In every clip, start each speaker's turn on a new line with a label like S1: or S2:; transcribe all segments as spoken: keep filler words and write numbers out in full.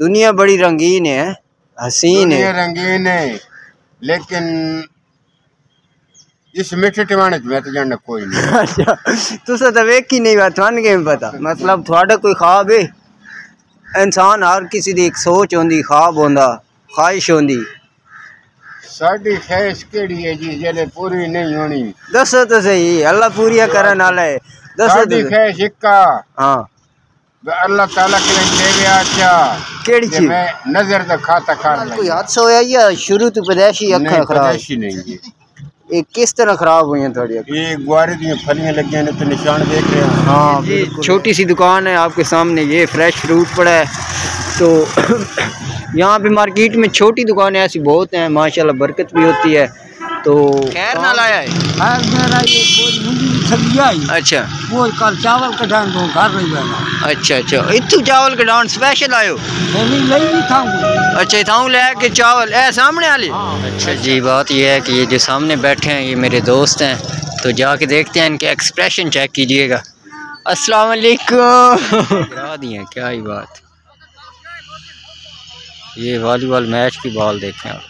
S1: दुनिया बड़ी रंगीन है, हसीन है,
S2: रंगीन है, लेकिन इस मिठे टिवाने में तो जानना कोई नहीं।
S1: अच्छा तुसा तो वेखी नहीं बात थान के पता मतलब थोड़ा कोई ख्वाब है? इंसान हर किसी दी एक सोच होंदी, ख्वाब होंदा, ख्वाहिश होंदी।
S2: साडी ख्वाहिश केड़ी है जी जेले पूरी नहीं होनी?
S1: दसो तो सही, अल्लाह पूरी करन वाला है। दसो तो
S2: ख्वाहिश इक्का
S1: हां
S2: अल्लाह ताला के देवे आचा
S1: केड़ी चीज
S2: मैं नजर दा खाता कर ले।
S1: कोई हादसा होया या शुरू तो पैदाइशी अखा खराब?
S2: पैदाइशी नहीं जी।
S1: ये किस तरह खराब हुई हैं थोड़ी?
S2: ये गुआरे दी फलियां लगी हैं तो निशान देख रहे हैं।
S1: हाँ जी, छोटी सी दुकान है आपके सामने, ये फ्रेश फ्रूट पड़ा है। तो यहाँ पे मार्केट में छोटी दुकानें ऐसी बहुत हैं, माशाल्लाह बरकत भी होती है। तो खैर ना लाया है
S3: मेरा ये बोझ
S1: अच्छा
S3: वो कल चावल कढ़ान दो घर रही है।
S1: अच्छा अच्छा इतू चावल कढ़ान स्पेशल आयो?
S3: नहीं नहीं था
S1: अच्छा इताऊ ले के चावल ए सामने वाले। अच्छा जी, बात ये है कि ये जो सामने बैठे हैं ये मेरे दोस्त हैं, तो जाके देखते हैं इनके एक्सप्रेशन चेक कीजिएगा। अस्सलाम वालेकुम करा दिए क्या ही बात। ये वॉलीबॉल मैच की बॉल देखें आप।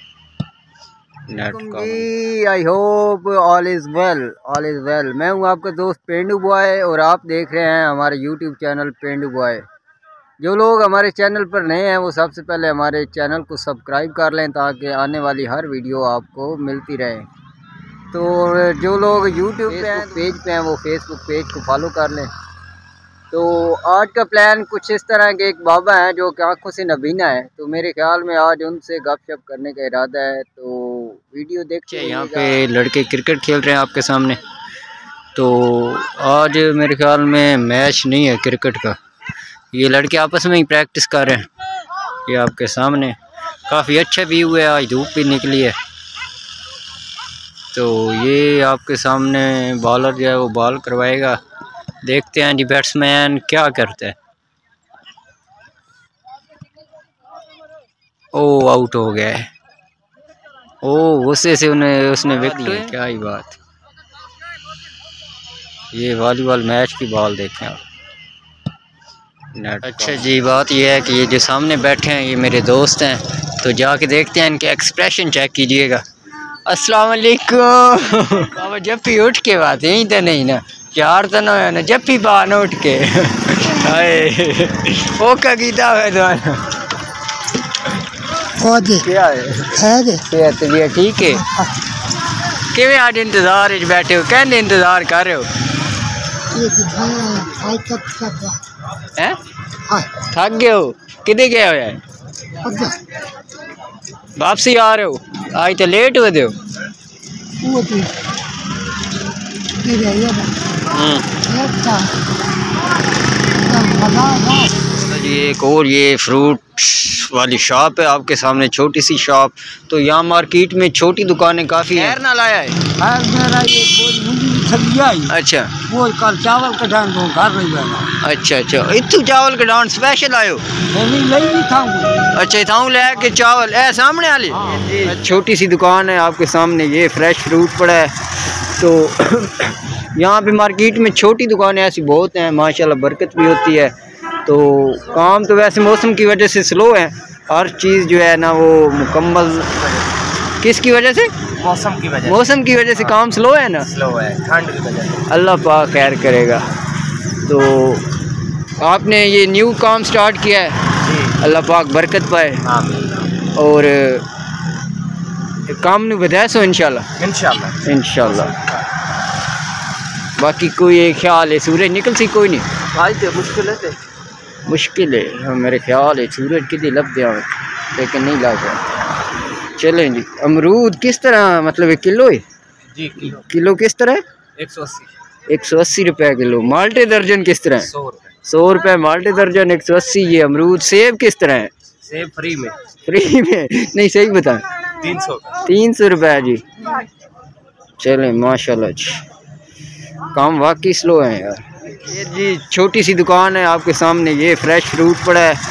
S1: I hope all is well, all is well. मैं हूँ आपका दोस्त पेंडू बॉय और आप देख रहे हैं हमारे यूट्यूब चैनल पेंडू बॉय। जो लोग हमारे चैनल पर नए हैं वो सबसे पहले हमारे चैनल को सब्सक्राइब कर लें ताकि आने वाली हर वीडियो आपको मिलती रहे। तो जो लोग यूट्यूब पे हैं, पेज पे हैं, वो फेसबुक पेज को फॉलो कर लें। तो आज का प्लान कुछ इस तरह के, एक बाबा हैं जो कि आँखों से नबीना है, तो मेरे ख्याल में आज उनसे गपशप करने का इरादा है। तो वीडियो देखते हैं। यहाँ पे लड़के क्रिकेट खेल रहे हैं आपके सामने। तो आज मेरे ख्याल में मैच नहीं है क्रिकेट का, ये लड़के आपस में ही प्रैक्टिस कर रहे हैं। ये आपके सामने काफ़ी अच्छा व्यू है, आज धूप भी निकली है। तो ये आपके सामने बॉलर जो है वो बॉल करवाएगा। देखते हैं जी बैट्समैन क्या करते हैं। ओ आउट हो गया है। ओ गुस्से से उन्हें उसने विकेट लिया, क्या ही बात। ये वॉलीबॉल मैच की बॉल देखें आप। अच्छा जी, बात ये है कि ये जो सामने बैठे हैं ये मेरे दोस्त हैं, तो जाके देखते हैं इनके एक्सप्रेशन चेक कीजिएगा। अस्सलाम वालेकुम बाबा, जब भी उठ के बात यही तो नहीं ना, चार तो ना है ना, जब भी बाहर उठ के वो का गीता है दोनों क्या है सेहत भी ठीक है। किवें आज इंतजार बैठे हो, कहने इंतजार कर रहे हो? हैं थक गए हो? किधर गए हो यार? वापसी आ रहे हो? आज तो लेट हुए थे। जी एक और ये फ्रूट वाली शॉप है आपके सामने, छोटी सी शॉप। तो यहाँ मार्केट में छोटी दुकानें काफ़ी हैं। ना लाया है
S3: मेरा ये बोझ
S1: अच्छा
S3: वो कल चावल कढ़ान दो घर रही है।
S1: अच्छा अच्छा इतू चावल कढ़ान स्पेशल आयो?
S3: नहीं नहीं था
S1: अच्छा इताऊ ले के चावल ए सामने वाले। छोटी सी दुकान है आपके सामने, ये फ्रेश फ्रूट पड़ा है। तो यहाँ पे मार्केट में छोटी दुकानें ऐसी बहुत हैं, माशाल्लाह बरकत भी होती है। तो काम तो वैसे मौसम की वजह से स्लो है, हर चीज़ जो है ना वो मुकम्मल। किसकी वजह से?
S4: मौसम की वजह
S1: मौसम की वजह से काम स्लो है ना,
S4: स्लो है, ठंड की वजह से।
S1: अल्लाह पाक खैर करेगा। तो आपने ये न्यू काम स्टार्ट किया है, अल्लाह पाक बरकत पाए और काम नहीं बताया सो इंशाल्लाह
S4: इंशाल्लाह
S1: इंशाल्लाह। बाकी कोई एक ख्याल है सूरज निकल सी कोई नहीं
S4: आज तो मुश्किल है,
S1: मुश्किल है मेरे ख्याल है सूरज कितनी लब दिया लेकिन नहीं लग रहा। चलें जी, अमरूद किस तरह मतलब एक किलो है
S4: जी? किलो
S1: किलो किस तरह है?
S4: एक सौ अस्सी
S1: एक सौ अस्सी रुपये किलो। माल्टे दर्जन किस तरह है?
S4: सौ रुपये
S1: सौ रुपये माल्टे दर्जन, एक सौ अस्सी ये अमरूद। सेब किस तरह है?
S4: सेब फ्री में।
S1: फ्री में नहीं, सही बता।
S4: तीन सौ
S1: तीन सौ रुपये जी। चलें माशाल्लाह जी, काम वाकई स्लो है यार। ये जी छोटी सी दुकान है आपके सामने, ये फ्रेश फ्रूट पड़ा है।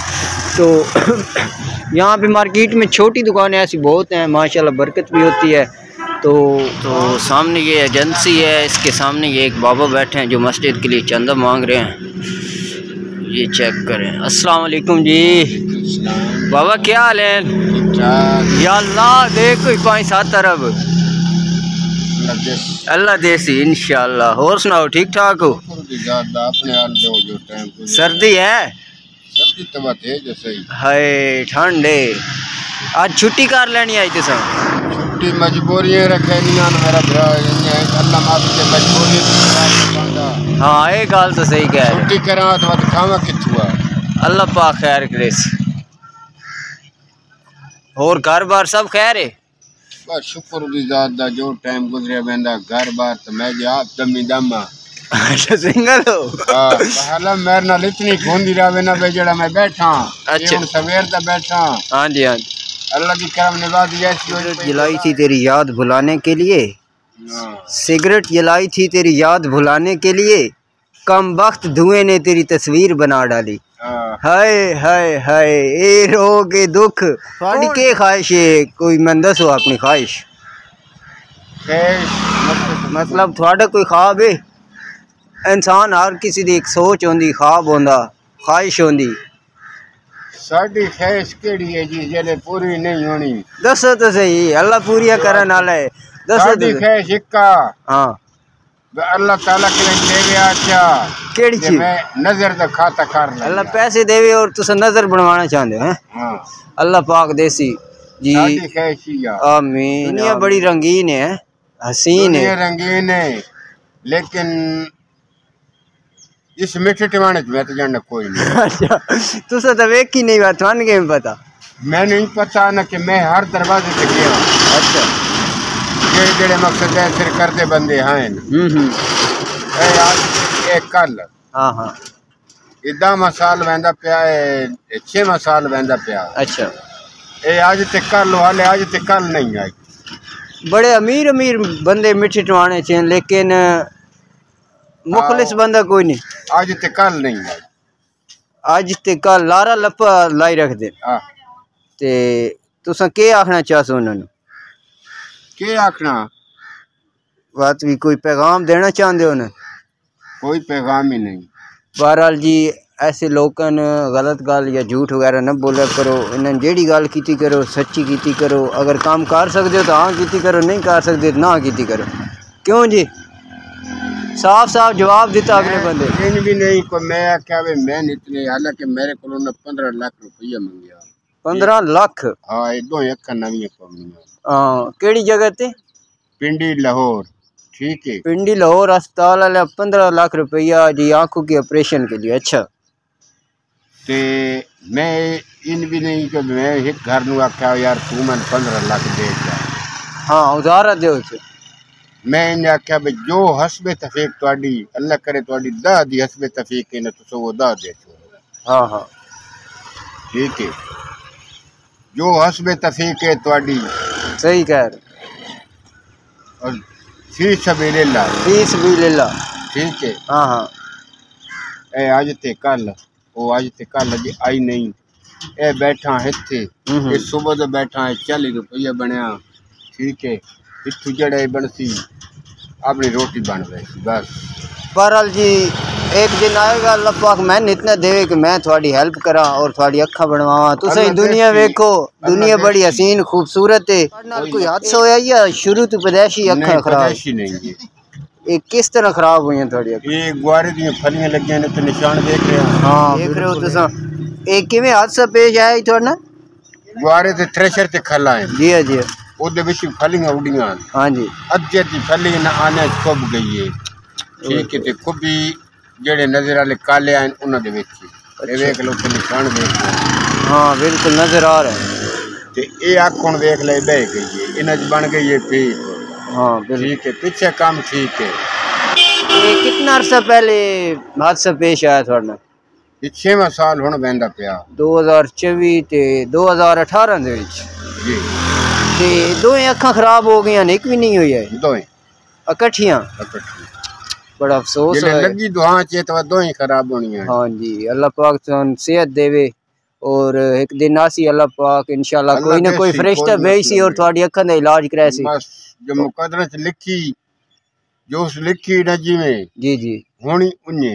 S1: तो यहाँ पे मार्केट में छोटी दुकानें ऐसी बहुत हैं, माशाल्लाह बरकत भी होती है। तो तो सामने ये एजेंसी है, इसके सामने ये एक बाबा बैठे हैं जो मस्जिद के लिए चंदा मांग रहे हैं। ये चेक करें। अस्सलाम वालेकुम जी बाबा, क्या हाल है? या अल्लाह देख कोई पाँच सात अरब अल्लाह देसी इंशाल्लाह। और सुनाओ, ठीक ठाक हो? सर्दी है?
S2: सर्दी तो थे जैसे
S1: हाय ठंड है। आज छुट्टी कर लेनी आई तुसा?
S2: छुट्टी मजबूरियां रखे मेरा भरा, अल्लाह माफ के मजबूरी।
S1: हाँ ये गल तो सही कह रहे।
S2: छुट्टी करा तो खावा किथुआ।
S1: अल्लाह पाक खैर करे। और घर बार सब खैर है?
S2: बस शुक्र दी जात दा, जो टाइम गुजरिया वेंदा घर बार तो मैं जा दमी दमा।
S1: अच्छा सिंगल हो?
S2: हां पहला मेरे नाल इतनी घूंदी रहे ना बे जेड़ा मैं बैठा।
S1: अच्छा
S2: हुन सवेर दा बैठा।
S1: हां जी हां,
S2: अल्लाह की करम नवाजी ऐसी
S1: जलाई थी तेरी याद भुलाने के लिए। सिगरेट जलाई थी तेरी याद भुलाने के लिए, कम वक्त धुएं ने तेरी तस्वीर बना डाली। हाय हाय हाय ए रोग ए दुख थोड़ी के ख्वाहिश है? कोई मन दसो अपनी ख्वाहिश। मतलब थोड़ा कोई ख्वाब है? इंसान हर किसी दी एक सोच होंदी, ख्वाब होंदा, ख्वाहिश होंदी।
S2: साडी ख्वाहिश केड़ी है जी जेले पूरी नहीं होनी?
S1: दसो तो सही, अल्लाह पूरी करन वाला है। दसो तो
S2: ख्वाहिश इक्का।
S1: हां
S2: अल्लाह ताला के देवे अच्छा
S1: केड़ी चीज?
S2: मैं नजर दा खाता कर ले।
S1: अल्लाह पैसे देवे और तुस नजर बनवाना चाहते हो हैं? हां अल्लाह पाक देसी जी
S2: साडी ख्वाहिश है।
S1: आमीन। दुनिया बड़ी रंगीन है, हसीन है।
S2: दुनिया रंगीन है लेकिन इस मिठे टिवाने में तो जानना कोई नहीं।
S1: अच्छा तुस तो वेख ही नहीं, बात थान के पता? मैं
S2: नहीं पता ना कि मैं हर दरवाजे पे गया।
S1: अच्छा
S2: जेड़े जेड़े मकसद है सिर करते बंदे हैं।
S1: हम्म हम्म
S2: ए आज एक कल। हां हां इदा मसाल वेंदा पिया है, छह मसाल वेंदा पिया।
S1: अच्छा
S2: ए आज ते कल वाले आज ते कल नहीं आई।
S1: बड़े अमीर अमीर बंदे मिठे टिवाने च, लेकिन मुखलिस बंदा कोई नहीं।
S2: आज ते कल नहीं आई।
S1: आज ते कल लारा लपा लाई रख दे।
S2: हां
S1: ते तुसा के आखना चाहसो उन्होंने?
S2: के आखना?
S1: बात भी कोई पैगाम देना चाहते हो ना? कोई
S2: पैगाम ही नहीं।
S1: बहरहाल जी ऐसे लोगन गलत गल या झूठ वगैरह न बोला करो। इन्हें जेड़ी गल की करो सच्ची की करो। अगर काम कर सकते हो तो हाँ की करो, नहीं कर सकते ना की करो। क्यों जी? साफ साफ जवाब दिता अगले बंदे।
S2: इन भी नहीं को मैं क्या वे मैं इतने, हालांकि मेरे को ना पंद्रह लाख रुपया मंगया।
S1: पंद्रह लाख?
S2: हाँ दो एक नवी पवनिया।
S1: हाँ केड़ी जगह ते?
S2: पिंडी लाहौर। ठीक है
S1: पिंडी लाहौर अस्पताल वाले पंद्रह लाख रुपया जी आंखों के ऑपरेशन के लिए। अच्छा
S2: ते मैं इन भी नहीं कि मैं एक घर नु आख्या यार तू मन पंद्रह लाख दे जा।
S1: हाँ उधारा दो।
S2: मैं इन आख्या भाई जो हसबे तफीक तुहाडी अल्लाह करे तुहाडी दा दी हसबे तफीक है ना तो वो दा दे।
S1: हाँ हाँ
S2: ठीक है जो हसबे तफीक है तुहाडी।
S1: सही कह रहे।
S2: और फीस सबीलिल्लाह
S1: फीस सबीलिल्लाह।
S2: ठीक है
S1: हाँ हाँ
S2: ए आज ते कल वो आज ते कल अज आई नहीं। ए बैठा इत्थे ए सुबह तो बैठा है चालीस रुपया बनया। ठीक है इत्थू जड़े बनसी अपनी रोटी बन रही बस। बहरहाल जी एक दिन आएगा अल्लाह पाक मैंने इतना देवे कि मैं थोड़ी हेल्प करा और थोड़ी अखा बनवावा। तुसे दुनिया वेखो, दुनिया बड़ी हसीन खूबसूरत है। कोई हादसा होया या शुरू तो पैदाइशी अखा खराब? नहीं ये किस तरह खराब हुई थोड़ी? ये गुआरे दी फलियां लगी ने तो निशान देख रहे हो। हां देख रहे हो तुसा। एक किवें हादसा पेश आया थोड़ा? गुआरे ते थ्रेशर ते खला है। जी हां जी ओदे विच फलियां उड़ियां। हां जी अद्धी अद्धी फली ना आने कुब गई है। ठीक है ते कुबी जेड़े नजर वाले काले आए उन्हां दे विच ये देख लो ते निशान देख। हां बिल्कुल नजर आ रहा है। ते ए आंख हुन देख ले बह गई है इन्हां च बन गई है पीक। हाँ ठीक है पीछे काम ठीक है। ये कितना अरसा पहले हादसा पेश आया थोड़ा? छेवां साल हुण वेंदा पिया। दो हज़ार चौबी ते दो हज़ार अठारह दे विच जी ते दोए अखां खराब हो गई ने? एक भी नहीं हुई है? दोए इकट्ठियां? बड़ा अफसोस है। लगी दुआ चे तो दोए खराब होनी है। हां जी अल्लाह पाक तुम सेहत देवे और एक दिन आसी अल्लाह पाक इंशाल्लाह कोई ना कोई फरिश्ता भेजी और थोड़ी अखां दा इलाज करासी। जो मुकदरे च लिखी जो उस लिखी न जिवें जी जी होनी उन्ने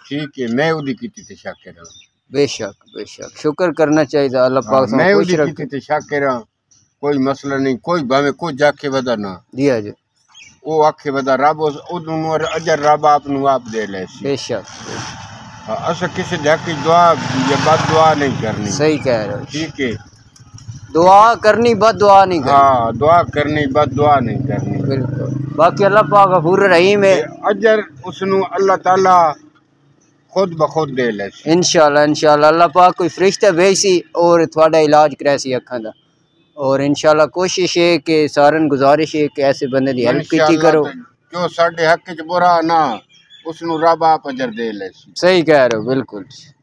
S2: ठीक है मैं उदी कीती ते शाकिर हां
S1: बेशक बेशक शुक्र करना चाहिए अल्लाह पाक से
S2: मैं
S1: खुश
S2: उदी
S1: रखे।
S2: कीती ते शाकिर हां कोई मसला नहीं कोई भावे कोई जाके वदा ना
S1: जी हाजी
S2: वो आखे वदा रब उस उदनु अजर रब आप नु आप दे ले सी
S1: बेशक
S2: हां अस किसी जाकी दुआ या बद दुआ नहीं करनी
S1: सही कह रहे हो
S2: ठीक है
S1: दुआ करनी बद दुआ नहीं करनी
S2: हाँ दुआ करनी बद दुआ नहीं करनी
S1: बिल्कुल बाकी अल्लाह पाक गफूर रहीम है
S2: अजर उसनु अल्लाह ताला खुद ब खुद दे ले
S1: इंशाल्लाह इंशाल्लाह अल्लाह पाक कोई फरिश्ता भेजी और थोड़ा इलाज करासी अखा दा और इंशाल्लाह कोशिश है कि सारन गुजारिश है कि ऐसे बंदे दी हेल्प कीती करो
S2: जो साडे हक च बुरा ना उसनु रब आप अजर दे ले
S1: सही कह रहे हो बिल्कुल।